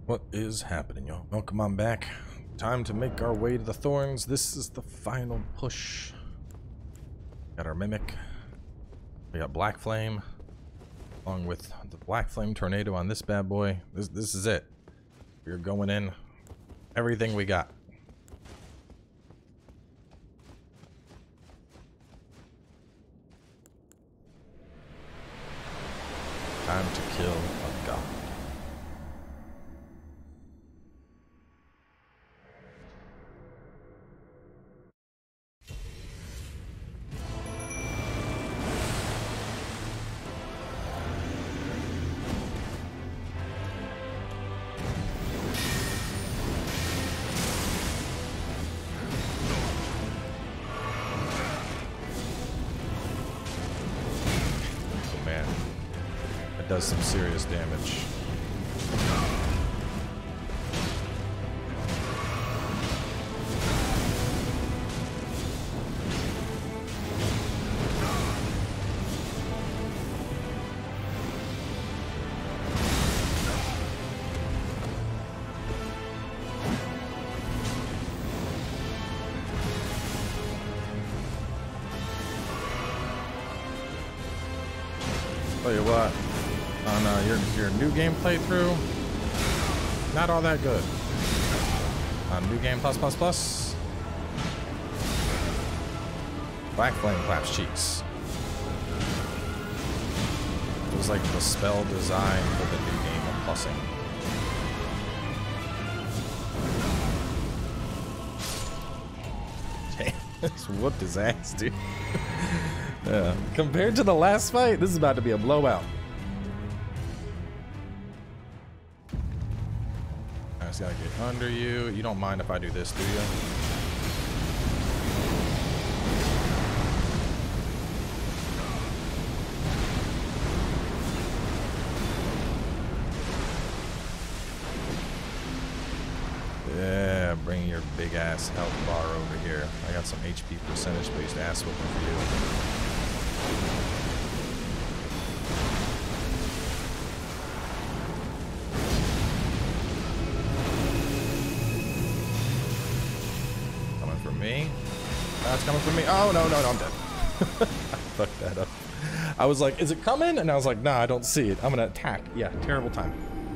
What is happening, y'all? Welcome on back. Time to make our way to the thorns. This is the final push. Got our mimic. We got Black Flame, along with the Black Flame Tornado on this bad boy. This is it. We're going in. Everything we got. Time to kill a god. Does some serious damage. Tell you what. On your new game playthrough, not all that good. On New Game Plus Plus Plus, Black Flame claps cheeks. It was like the spell design for the new game of plussing. Damn, this whooped his ass, dude. Yeah. Compared to the last fight, this is about to be a blowout. I just gotta get under you. You don't mind if I do this, do you? Yeah, bring your big ass health bar over here. I got some HP percentage based ass whooping for you. It's coming from me. Oh, no, I'm dead. I fucked that up. I was like, is it coming? And I was like, nah, I don't see it. I'm gonna attack. Yeah, terrible time.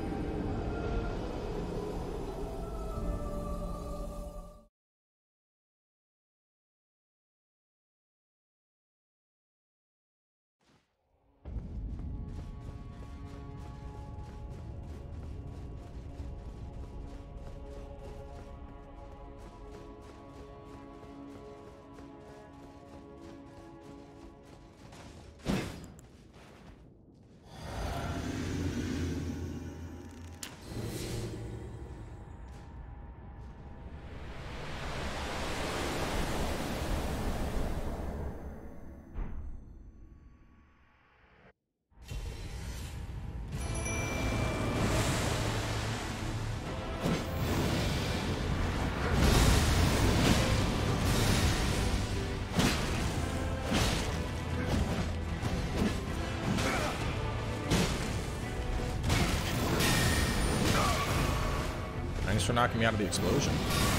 Thanks for knocking me out of the explosion.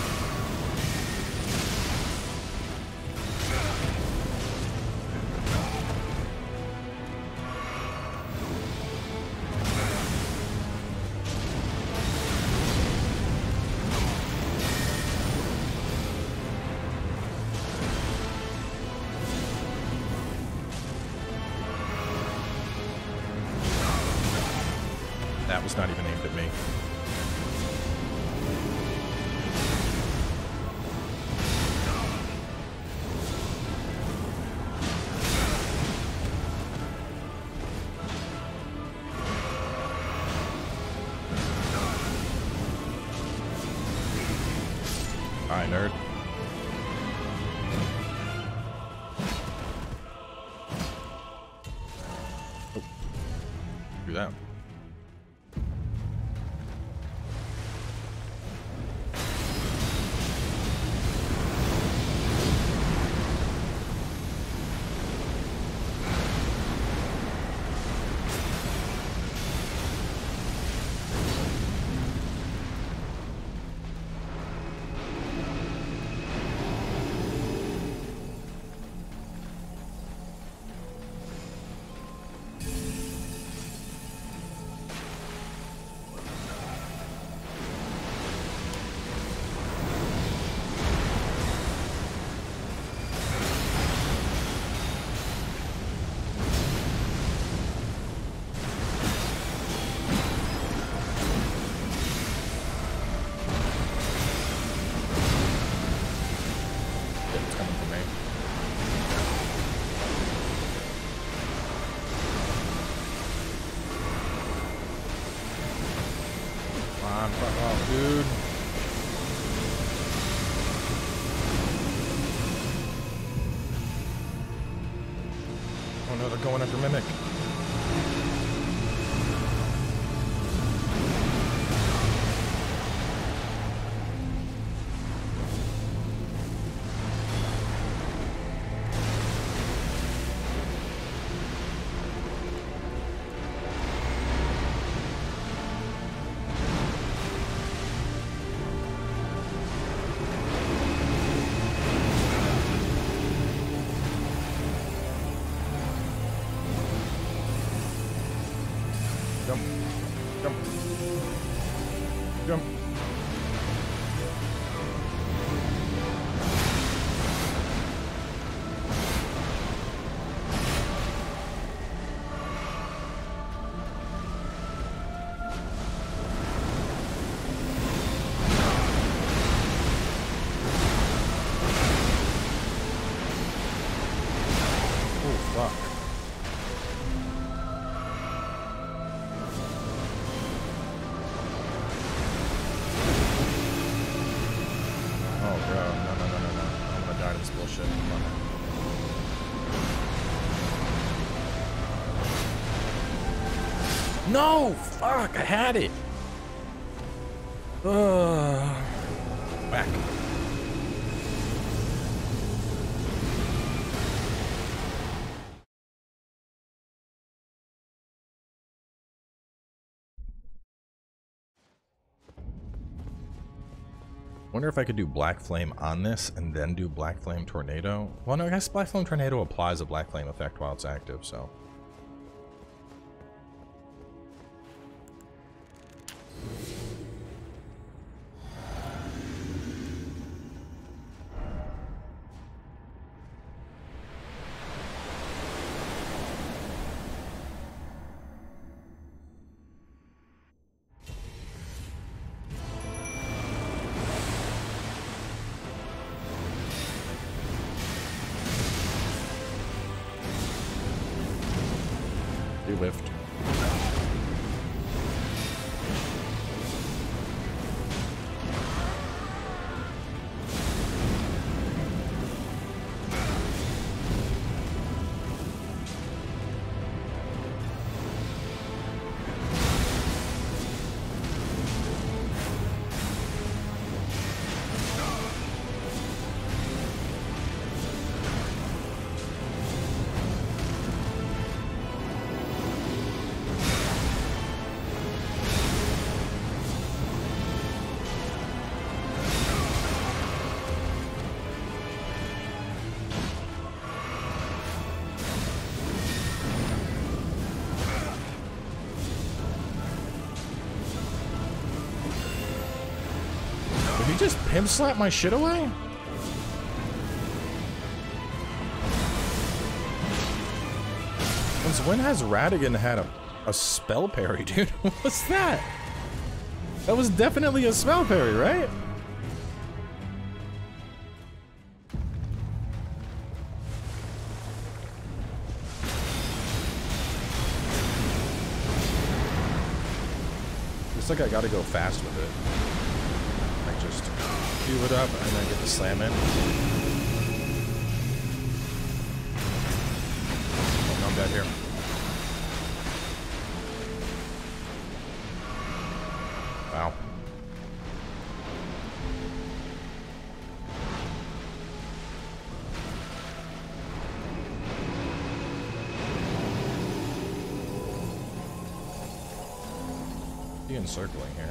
That was not even aimed at me. Alright, nerd. Oh. Do that. on, fuck off, dude. Oh no, they're going after Mimic. Jump. Jump. Jump. Oh, fuck. Bullshit. Come on. No! Fuck! I had it! Whack. Wonder if I could do Black Flame on this and then do Black Flame Tornado. Well, no, I guess Black Flame Tornado applies a Black Flame effect while it's active, so. He whiffed. Did he just pimp slap my shit away? Since when has Radigan had a spell parry, dude? What's that? That was definitely a spell parry, right? Looks like I gotta go fast with it. I just cue it up and then get the slam in. Oh, I'm dead here. Wow. He encircling here.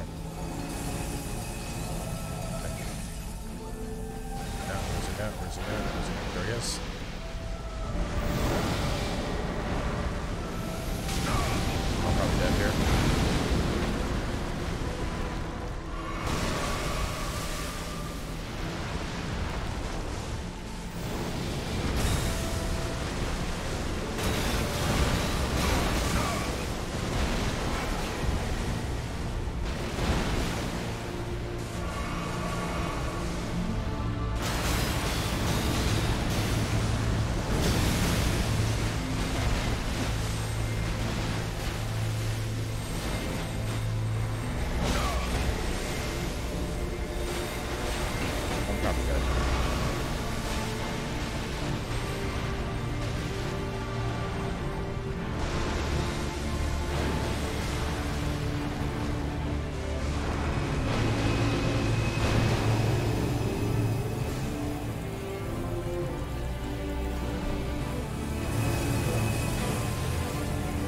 Okay. Now, where's he at? Where's he at? Where's he at? There he is. I'm probably dead here.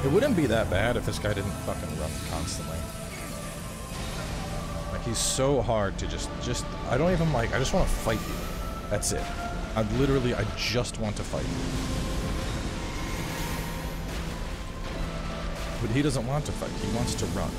It wouldn't be that bad if this guy didn't fucking run constantly. Like, he's so hard to just, I don't even like, I just want to fight you. That's it. I just want to fight you. But he doesn't want to fight, he wants to run.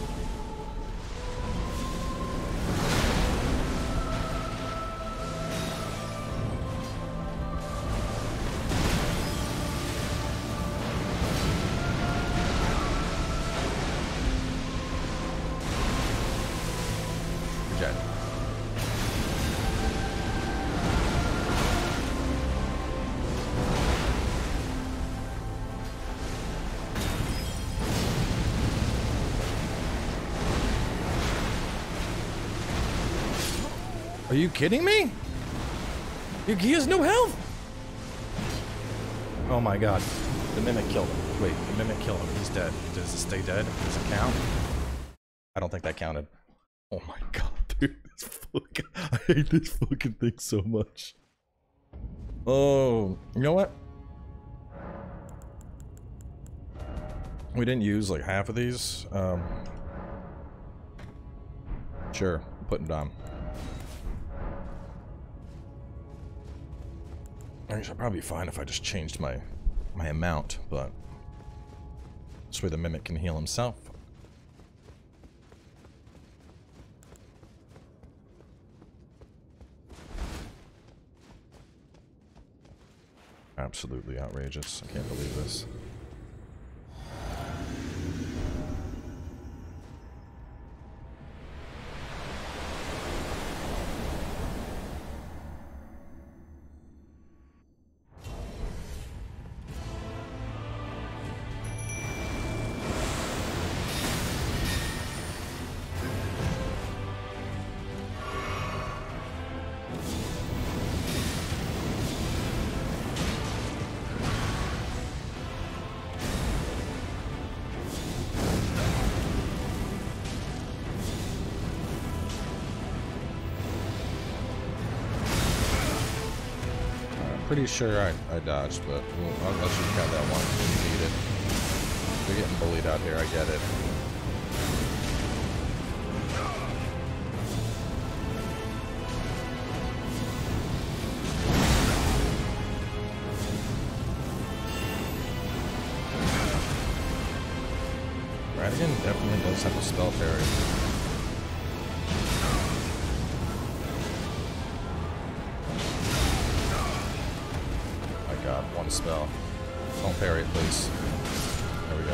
Are you kidding me? He has no health! Oh my god. The Mimic killed him. Wait, the Mimic killed him. He's dead. Does it stay dead? Does it count? I don't think that counted. Oh my god, dude. I hate this fucking thing so much. Oh, you know what? We didn't use like half of these. Sure, I'm putting it on. Actually, I'd probably be fine if I just changed my amount, but this way the Mimic can heal himself. Absolutely outrageous. I can't believe this. Pretty sure I dodged, but I'll let you count that one when you need it. You're getting bullied out here, I get it. Radigan definitely does have a spell parry. One spell. Don't parry it, please. There we go.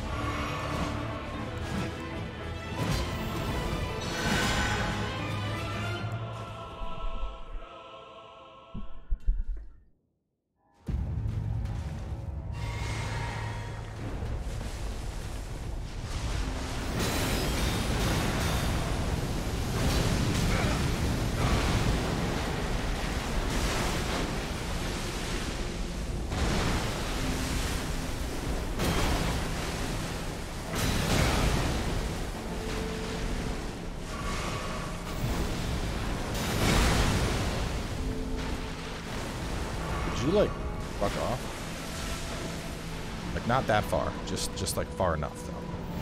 You like fuck off? Like not that far, just like far enough though.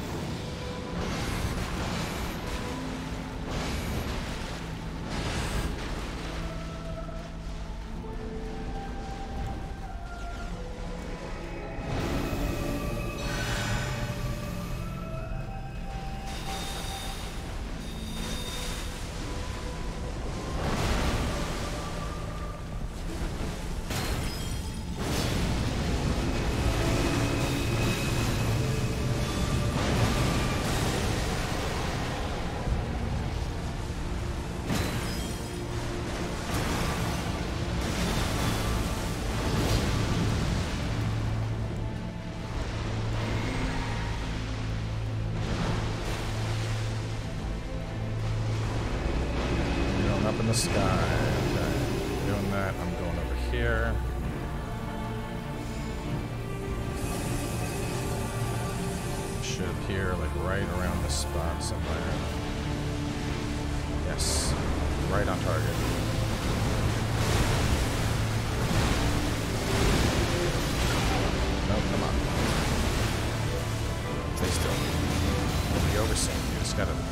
Up in the sky. Okay. Doing that, I'm going over here. Should appear like right around this spot somewhere. Yes, right on target. No, come on.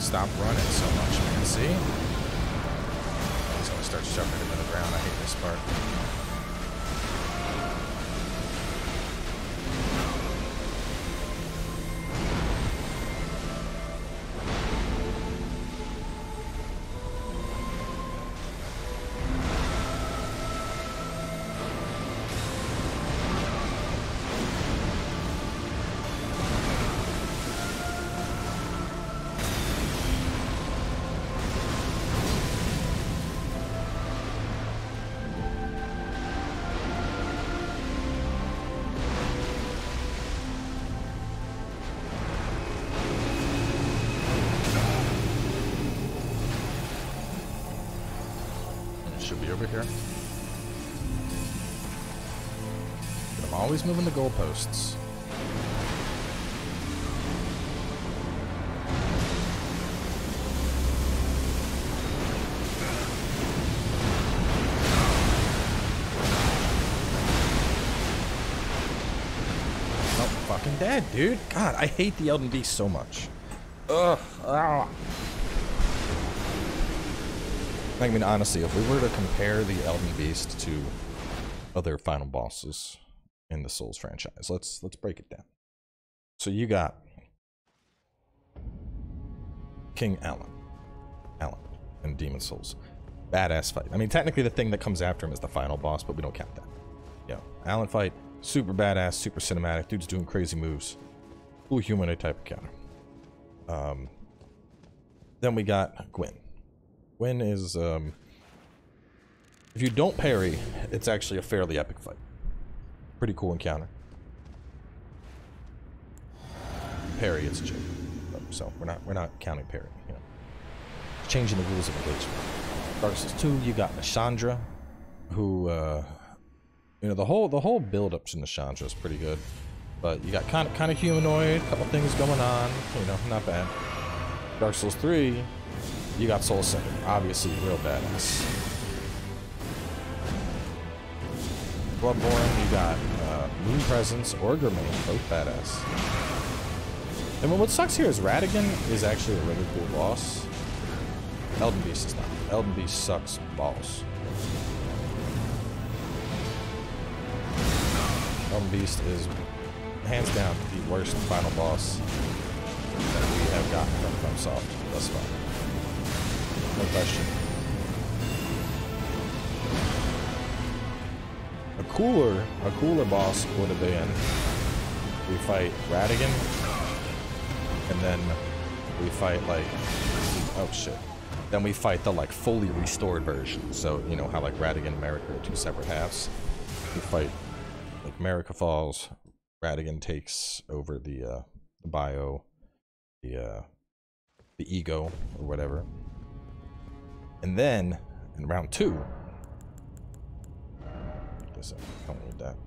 Stop running so much, man. See? He's gonna start shoving him in the ground. I hate this part. Should be over here. But I'm always moving the goalposts. Oh, fucking dead, dude. God, I hate the Elden Beast so much. Ugh. Ah. I mean, honestly, if we were to compare the Elden Beast to other final bosses in the Souls franchise, let's break it down. So you got King Alan in Demon Souls. Badass fight. I mean, technically the thing that comes after him is the final boss, but we don't count that. Yo, Alan fight, super badass, super cinematic. Dude's doing crazy moves. Cool humanoid type of counter. Then we got Gwyn. Gwyn is, if you don't parry, it's actually a fairly epic fight. Pretty cool encounter. Parry, it's a joke. So we're not counting parry, you know. Changing the rules of engagement. Dark Souls 2, you got Nashandra, who, you know, the whole build-up to Nashandra is pretty good. But you got kind of humanoid, couple things going on, you know, not bad. Dark Souls 3. You got Soul Singer, obviously real badass. Bloodborne, you got Moon Presence or Gurmane, both badass. And what sucks here is Radigan is actually a really cool boss. Elden Beast is not. Elden Beast sucks balls. Elden Beast is hands down the worst final boss that we have gotten from FromSoft thus far. No question. A cooler boss would have been we fight Radigan, and then we fight like, oh shit. Then we fight the like fully restored version. So you know how like Radigan and Marika are two separate halves. We fight like Marika falls, Radigan takes over the bio, the ego or whatever. And then, in round 2, I don't need that.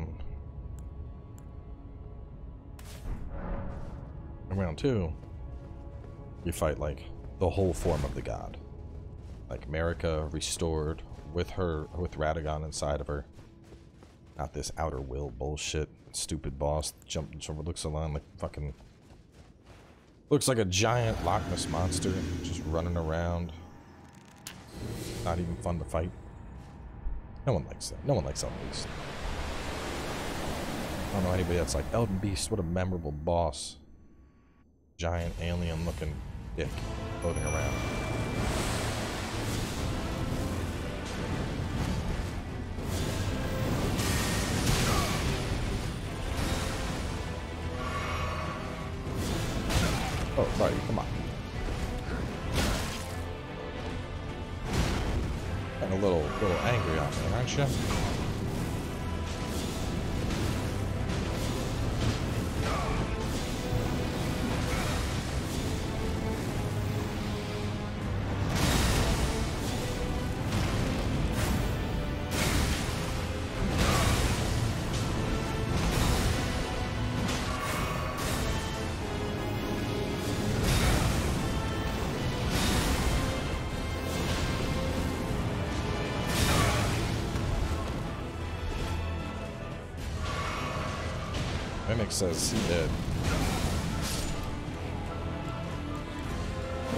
In round 2, you fight like the whole form of the god, like Marika restored with Radagon inside of her. Not this outer will bullshit, stupid boss. Looks along like fucking. Looks like a giant Loch Ness monster just running around. Not even fun to fight. No one likes that. No one likes Elden Beast. I don't know anybody that's like, Elden Beast, what a memorable boss. Giant alien looking dick floating around. Oh, sorry, come on. A little angry on me, aren't you? Mimic says he did.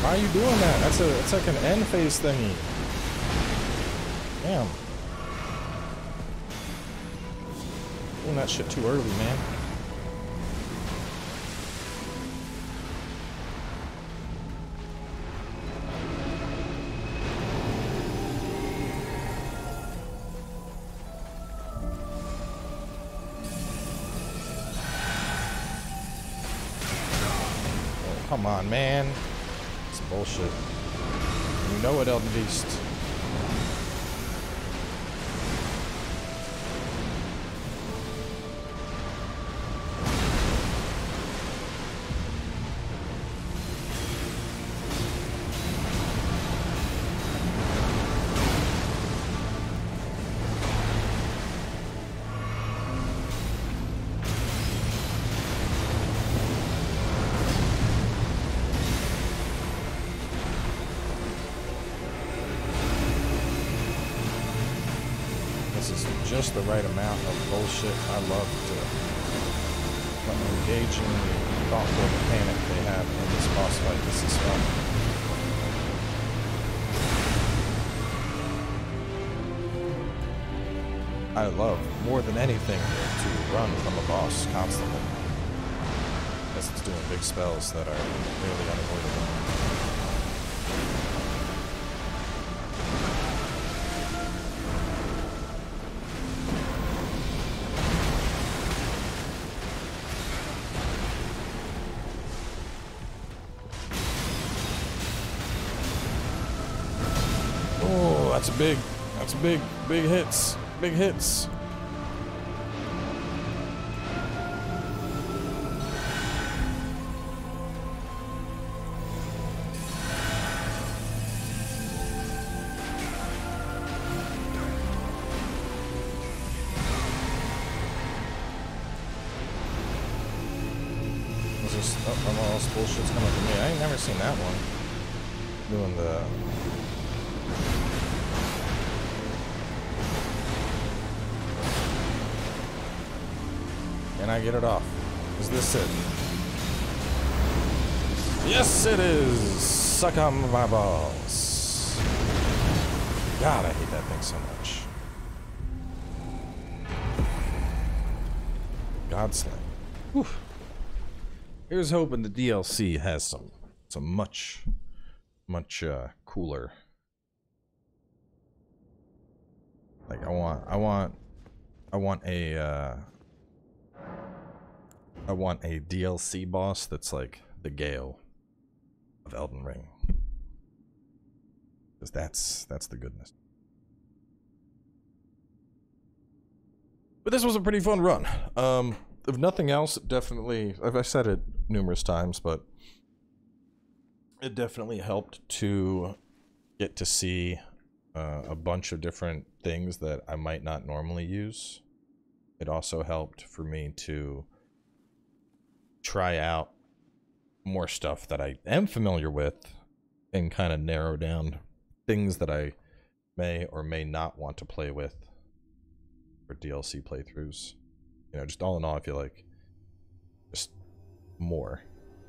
Why are you doing that? That's like an end phase thingy. Damn. Doing that shit too early, man. Oh, come on, man. It's bullshit. You know it, Elden Beast. Just the right amount of bullshit. I love the engaging, thoughtful mechanic they have in this boss fight. This is fun. I love more than anything to run from a boss constantly, as it's doing big spells that are nearly unavoidable. That's big hits. Big hits. Is this, oh, all this bullshit's coming from me. I ain't never seen that one. Doing the... Can I get it off? Is this it? Yes, it is! Suck on my balls. God, I hate that thing so much. Godslaying. Whew. Here's hoping the DLC has some much cooler. Like I want a DLC boss that's like the Gale of Elden Ring. Because that's the goodness. But this was a pretty fun run. If nothing else, definitely, I've said it numerous times, but it definitely helped to get to see a bunch of different things that I might not normally use. It also helped for me to try out more stuff that I am familiar with and kind of narrow down things that I may or may not want to play with for DLC playthroughs. You know, just all in all, I feel like just more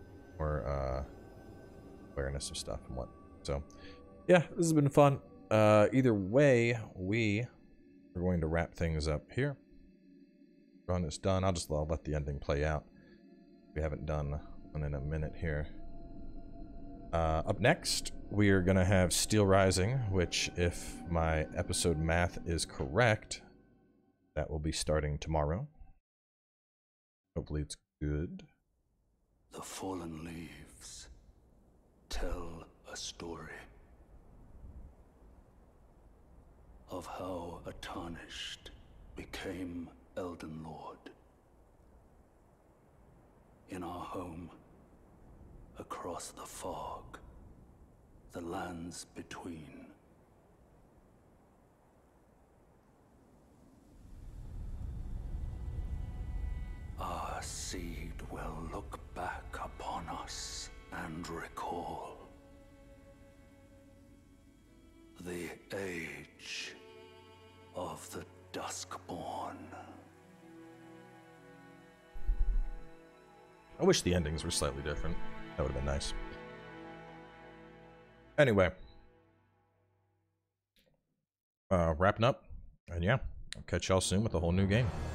awareness of stuff and what. So, yeah, this has been fun. Either way, we are going to wrap things up here. Run is done. I'll let the ending play out. We haven't done one in a minute here. Up next, we are going to have Steel Rising, which, if my episode math is correct, that will be starting tomorrow. Hopefully it's good. The fallen leaves tell a story of how a Tarnished became Elden Lord. In our home, across the fog, the lands between. Our seed will look back upon us and recall the age of the Duskborn. I wish the endings were slightly different. That would have been nice. Anyway. Wrapping up. And yeah, I'll catch y'all soon with a whole new game.